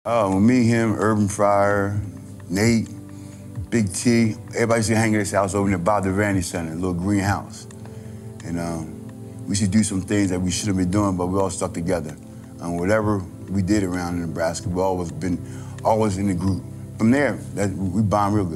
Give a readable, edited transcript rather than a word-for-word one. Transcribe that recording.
Me, him, Urban Fryer, Nate, Big T, everybody used to hang at his house over in the Bob Devaney Center, a little greenhouse. And we should do some things that we should have been doing, but we all stuck together. Whatever we did around in Nebraska, we always in the group. From there, we bond real good.